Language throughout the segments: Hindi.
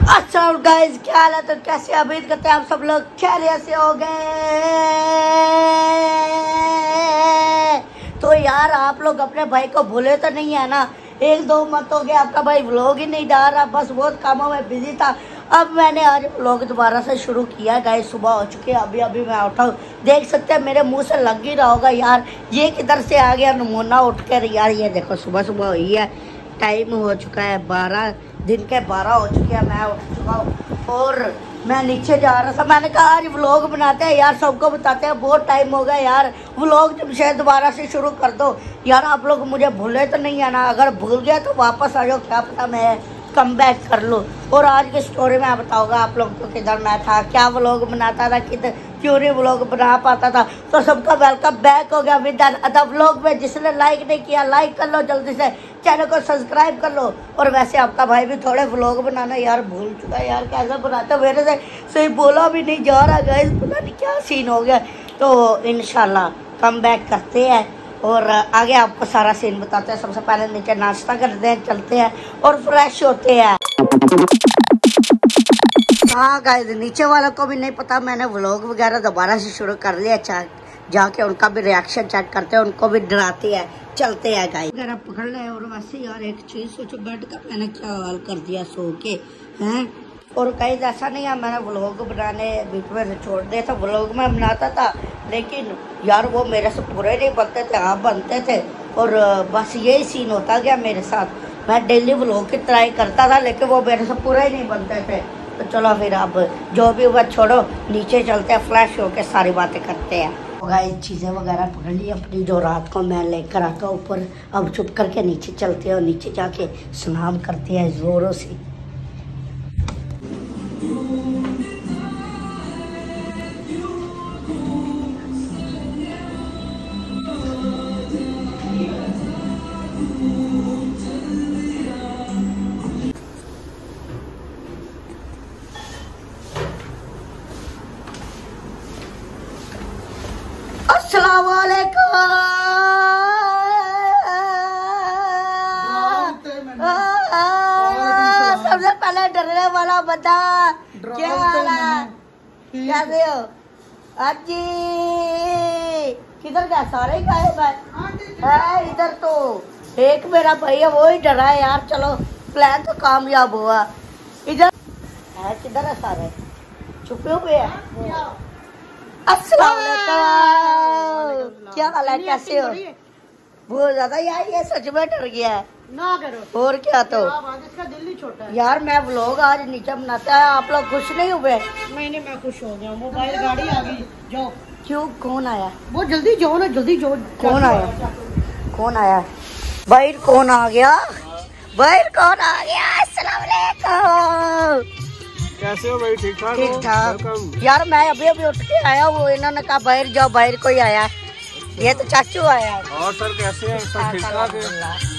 अच्छा गाइस, क्या हाल है? तो कैसे उम्मीद करते हैं आप सब लोग खैरियत से हो गए। तो यार आप लोग अपने भाई को भूले तो नहीं है ना? 1-2 मंथ हो गया आपका भाई व्लॉग ही नहीं डाल रहा, बस बहुत कामों में बिजी था। अब मैंने आज व्लॉग दोबारा से शुरू किया है गाइस। सुबह हो चुकी है, अभी मैं उठा हूँ, देख सकते हैं मेरे मुंह से लग ही रहा होगा यार ये किधर से आ गया नमूना उठ कर। यार ये देखो सुबह सुबह हुई है, टाइम हो चुका है 12 दिन के 12 हो चुके हैं, मैं उठ चुका हूँ और मैं नीचे जा रहा था। मैंने कहा आज व्लॉग बनाते हैं यार, सबको बताते हैं, बहुत टाइम हो गया यार, व्लॉग तुम शायद दोबारा से शुरू कर दो यार। आप लोग मुझे भूले तो नहीं है ना? अगर भूल गया तो वापस आ जाओ, क्या पता मैं कम बैक कर लूँ। और आज की स्टोरी में बताऊंगा आप लोग को किधर मैं था, क्या व्लॉग बनाता था, किधर क्यों नहीं व्लॉग बना पाता था। तो सबका वेलकम बैक हो गया विद अदर व्लॉग में। जिसने लाइक नहीं किया लाइक कर लो, जल्दी से चैनल को सब्सक्राइब कर लो। और वैसे आपका भाई भी थोड़े व्लॉग बनाना यार भूल चुका है यार, कैसे बनाता मेरे से सही बोला भी नहीं जा रहा गाइस, पता नहीं क्या सीन हो गया। तो इंशाल्लाह कम बैक करते हैं और आगे आपको सारा सीन बताते हैं। सबसे पहले नीचे नाश्ता करते हैं, चलते हैं और फ्रेश होते हैं। हाँ गाइस, नीचे वालों को भी नहीं पता मैंने व्लॉग वगैरह दोबारा से शुरू कर लिया। जाके उनका भी रिएक्शन चेक करते हैं, उनको भी डराते हैं। चलते हैं गाइस वगैरह पकड़ ले। और वैसे यार एक चीज सोचो, बेड का मैंने क्या हाल कर दिया सो के हैं। और गाइस ऐसा नहीं है मैंने व्लॉग बनाने बीच में छोड़ दिया था, व्लॉग में बनाता था लेकिन यार वो मेरे से पूरे नहीं बनते थे, आप बनते थे। और बस यही सीन होता गया मेरे साथ। मैं डेली व्लॉग की ट्राई करता था लेकिन वो मेरे से पूरे ही नहीं बनते थे। तो चलो फिर अब जो भी हुआ छोड़ो, नीचे चलते हैं, फ्लैश होके सारी बातें करते हैं। गाइस चीज़ें वगैरह पकड़ ली अपनी जो रात को मैं लेकर आता हूँ ऊपर। अब चुप करके नीचे चलते हैं और नीचे जाके सलाम करते हैं जोरों से। अस्सलामुअलैकुम। सबसे पहले डरने वाला बता, क्या हाल है, कैसे हो? अजी किधर गया? सारे गायब है इधर। तो एक मेरा भैया वो ही डरा है यार। चलो प्लान तो कामयाब हुआ। इधर है, किधर है सारे? छुपे हुए हैं। अस्सलाम वालेकुम, क्या हाल है, कैसे हो? बहुत ज्यादा यार ये सच में डर गया है ना करो। और क्या तो इसका दिल ही छोटा है यार। मैं व्लॉग आज नीचे बनाता है, आप लोग खुश नहीं हुए? नहीं मैं खुश हो गया। मोबाइल गाड़ी आ गई, जाओ। क्यों, कौन आया? वो जल्दी जाओ ना, जल्दी जाओ। कौन आया? कौन आया? भाई कौन आ गया? भाई कौन आ गया? अस्सलाम वालेकुम, कैसे हो भाई? ठीक ठाक? ठीक ठाक यार। मैं अभी उठ के आया, वो इन्होंने कहा बाहर जाओ, बाहर कोई आया। ये तो चाचू आया। और सर कैसे हैं? सब ठीक ठाक है?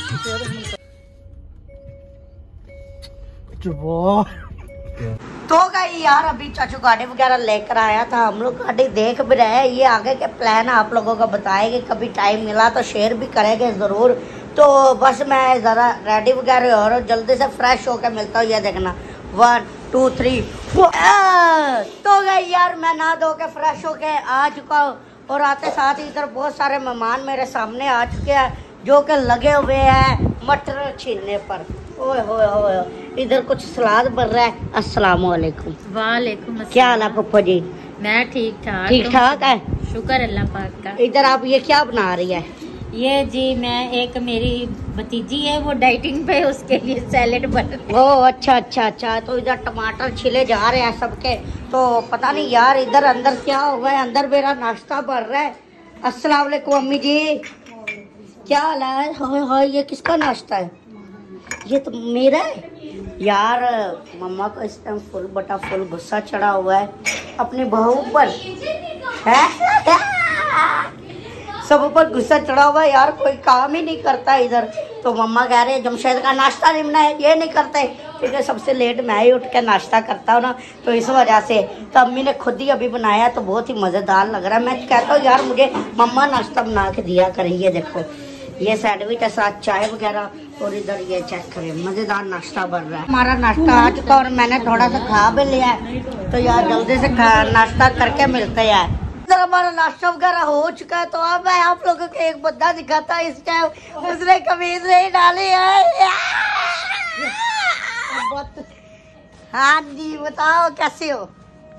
तो गई यार अभी चाचू गाड़ी वगैरह लेकर आया था, हम लोग गाड़ी देख भी रहे हैं। ये आगे के प्लान आप लोगों को बताएंगे, कभी टाइम मिला तो शेयर भी करेंगे जरूर। तो बस मैं जरा रेडी वगैरह और जल्दी से फ्रेश होकर मिलता हूँ। ये देखना 1 2 3 4। तो गई यार मैं नहा धो के फ्रेश होके आ चुका हूँ और आते साथ ही इधर बहुत सारे मेहमान मेरे सामने आ चुके हैं जो कि लगे हुए हैं मटर छीलने पर। ओए होए होए, इधर कुछ सलाद बन रहा है। अस्सलाम वालेकुम। वालेकुम अस्सलाम। क्या हाल है पप्पा जी? मैं ठीक ठाक। ठीक ठाक है, शुक्र अल्लाह पाक का। इधर आप ये क्या बना रही है? ये जी मैं, एक मेरी भतीजी है वो डाइटिंग पे, उसके लिए सैलेड बन। ओ अच्छा। तो इधर टमाटर छिले जा रहे हैं सबके। तो पता नहीं यार इधर अंदर क्या होगा, अंदर मेरा नाश्ता बन रहा है। अस्सलाम वालेकुम अम्मी जी, क्या हाल है? हाय ये किसका नाश्ता है? ये तो मेरा है यार। मम्मा को इस टाइम फुल गुस्सा चढ़ा हुआ है अपनी बहू पर है। सब ऊपर गुस्सा चढ़ा हुआ है यार, कोई काम ही नहीं करता इधर। तो मम्मा कह रहे हैं जमशेद का नाश्ता नहीं बनाया, ये नहीं करते क्योंकि सबसे लेट मैं ही उठ के नाश्ता करता हूँ ना, तो इस वजह से। तो अम्मी ने खुद ही अभी बनाया तो बहुत ही मज़ेदार लग रहा है। मैं कहता हूँ यार मुझे मम्मा नाश्ता बना के दिया करेंगे। देखो ये सैंडविच है साथ चाय वगैरह और इधर ये चेक करें मजेदार नाश्ता बन रहा है। हमारा नाश्ता आ चुका और मैंने थोड़ा सा खा भी लिया है, तो यार जल्दी से नाश्ता करके मिलते हैं। इधर हमारा नाश्ता वगैरह हो चुका है, तो अब मैं आप लोगों को एक बंदा दिखाता है। इस टाइम उसने कमीज नहीं डाली है। हाँ जी बताओ कैसे हो?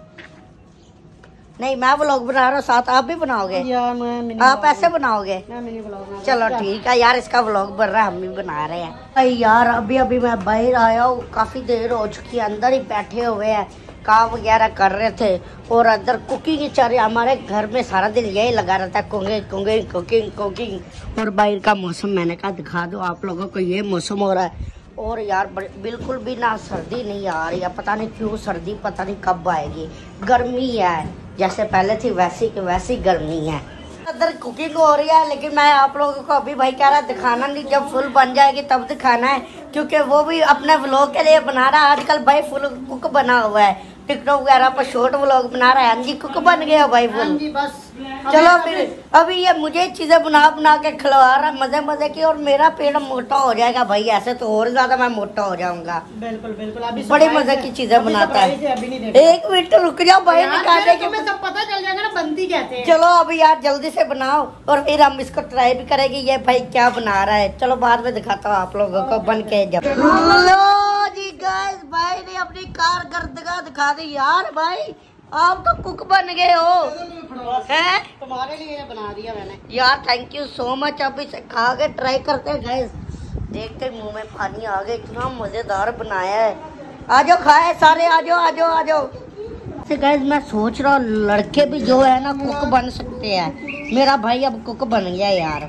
नहीं मैं व्लॉग बना रहा हूँ, साथ आप भी बनाओगे यार? आप ऐसे बनाओगे? चलो ठीक है यार, इसका व्लॉग बन रहा है, हम भी बना रहे हैं। यार अभी अभी मैं बाहर आया हूँ, काफी देर हो चुकी है, अंदर ही बैठे हुए हैं, काम वगैरह कर रहे थे और अंदर कुकिंग चारे हमारे घर में सारा दिन यही लगा रहता है, कुकिंग कुकिंग कुकिंग कुकिंग। और बाहर का मौसम मैंने कहा दिखा दो आप लोगों को, ये मौसम हो रहा है और यार बिल्कुल भी ना सर्दी नहीं आ रही है, पता नहीं क्यों सर्दी पता नहीं कब आएगी। गर्मी है जैसे पहले थी वैसी गर्मी है। अंदर कुकिंग हो रही है, लेकिन मैं आप लोगों को अभी भाई कह रहा दिखाना नहीं, जब फुल बन जाएगी तब दिखाना है, क्योंकि वो भी अपने व्लॉग के लिए बना रहा है। आजकल भाई फुल कुक बना हुआ है, टिकटॉक वगैरह पर शॉर्ट व्लॉग बना रहा है। हाँ जी कुक बन गया भाई फुल। बस चलो फिर अभी ये मुझे चीजें बना के खिलवा रहा है मजे की, और मेरा पेट मोटा हो जाएगा भाई, ऐसे तो और ज्यादा मैं मोटा हो जाऊंगा। बिल्कुल बिल्कुल अभी बड़ी मजे की चीजें बनाता है। एक मिनट रुक जाओ भाई, निकालने के सब पता चल जाएगा ना बनती कैसे है। चलो अभी यार जल्दी से बनाओ और फिर हम इसको ट्राई भी करेंगे ये भाई क्या बना रहा है। चलो बाद में दिखाता हूँ आप लोगों को बन के। जब लो जी गाइस, भाई ने अपनी कारकर्दगी दिखा दी यार। भाई आप तो कुक बन गए हो हैं? तुम्हारे लिए बना दिया मैंने यार, थैंक यू सो मच। अब इसे खा के ट्राई करते हैं गाइस। देखते मुंह में पानी आ गया, इतना मजेदार बनाया है। आ जाओ खाए सारे, आ जाओ। गाइस मैं सोच रहा हूँ लड़के भी जो है ना कुक बन सकते हैं। मेरा भाई अब कुक बन गया यार।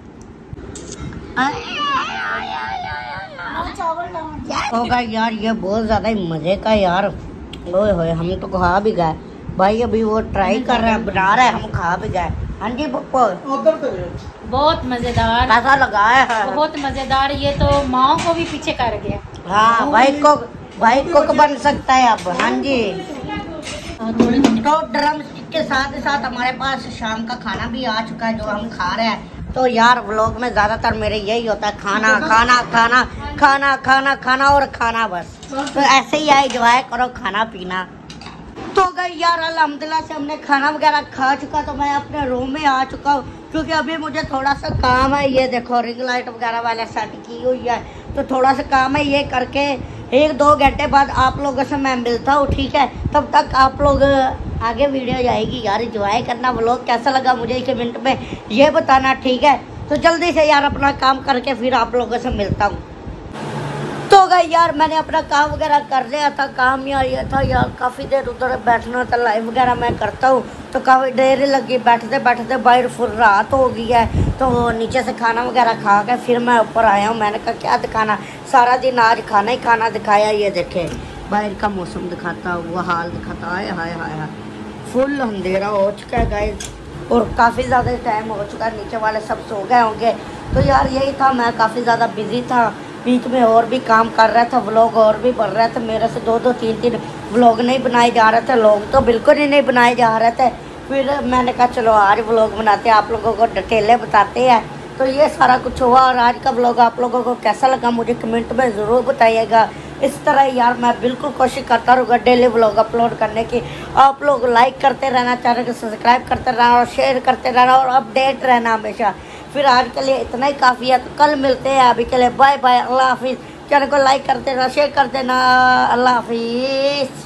होगा यार ये बहुत ज्यादा मजे का यार। ओए होए हम तो खा भी गए भाई, अभी वो ट्राई कर रहा है बना रहा है, हम खा भी गए। हाँ जी पप्पो बहुत मजेदार, कैसा लगा है? बहुत मजेदार, ये तो माओ को भी पीछे कर गया। हाँ भाई कुक बन सकता है अब। हाँ जी तो ड्रम स्टिक के साथ ही साथ हमारे पास शाम का खाना भी आ चुका है जो हम खा रहे हैं। तो यार व्लॉग में ज्यादातर मेरे यही होता है खाना खाना खाना खाना खाना खाना और खाना, बस तो ऐसे ही एंजॉय करो खाना पीना। तो गई यार अल्हम्दुलिल्लाह से हमने खाना वगैरह खा चुका, तो मैं अपने रूम में आ चुका हूँ क्योंकि अभी मुझे थोड़ा सा काम है। ये देखो रिंग लाइट वगैरह वाला सेट की हुई है, तो थोड़ा सा काम है, ये करके 1-2 घंटे बाद आप लोगों से मैं मिलता हूँ, ठीक है? तब तक आप लोग आगे वीडियो जाएगी यार, एंजॉय करना। व्लॉग कैसा लगा मुझे कमेंट में ये बताना, ठीक है? तो जल्दी से यार अपना काम करके फिर आप लोगों से मिलता हूँ। तो गई यार मैंने अपना काम वगैरह कर लिया था। काम यार ये था यार काफ़ी देर उधर बैठना था, लाइव वगैरह मैं करता हूँ तो काफ़ी देर लगी बैठते बैठते, बाहर फुल रात हो गई है। तो नीचे से खाना वगैरह खा के फिर मैं ऊपर आया हूँ। मैंने कहा क्या दिखाना, सारा दिन आज खाना ही खाना दिखाया। ये देखे बाहर का मौसम दिखाता, वो हाल दिखाता है। हाय हाय हाय फुल अंधेरा हो चुका है गाइस, और काफ़ी ज़्यादा टाइम हो चुका है, नीचे वाले सब सो गए होंगे। तो यार यही था, मैं काफ़ी ज़्यादा बिजी था, बीच में और भी काम कर रहा था, व्लॉग और भी बढ़ रहे थे मेरे से। 2-2 3-3 व्लॉग नहीं बनाए जा रहे थे, लोग तो बिल्कुल ही नहीं बनाए जा रहे थे। फिर मैंने कहा चलो आज व्लॉग बनाते हैं, आप लोगों को डिटेलें बताते हैं। तो ये सारा कुछ हुआ, और आज का व्लॉग आप लोगों को कैसा लगा मुझे कमेंट में ज़रूर बताइएगा। इस तरह यार मैं बिल्कुल कोशिश करता रहूँगा डेली व्लॉग अपलोड करने की। आप लोग लाइक करते रहना, चैनल को सब्सक्राइब करते रहना और शेयर करते रहना और अपडेट रहना हमेशा। फिर आज के लिए इतना ही काफ़ी है, तो कल मिलते हैं। अभी के लिए बाय बाय, अल्लाह हाफिज़। चैनल को लाइक करते रहना, शेयर करते रहना, अल्लाह हाफिज़।